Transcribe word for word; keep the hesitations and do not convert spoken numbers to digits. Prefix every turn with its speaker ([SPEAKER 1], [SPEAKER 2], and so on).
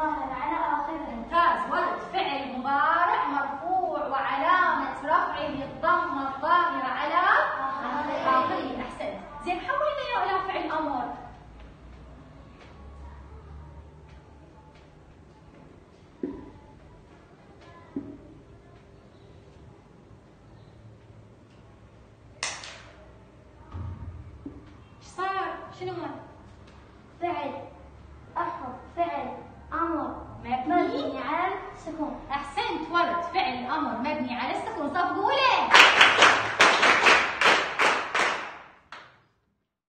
[SPEAKER 1] ظاهر على آخره.
[SPEAKER 2] ممتاز ولد. فعل مضارع مرفوع وعلامة رفعه الضمة الظاهرة على آخره. أحسنت. زين حولنا يا إلى فعل أمر. ايش صار؟ شنو هو؟
[SPEAKER 1] فعل أحرف فعل أمر
[SPEAKER 2] مبني
[SPEAKER 1] مبني على السكون.
[SPEAKER 2] أحسنت.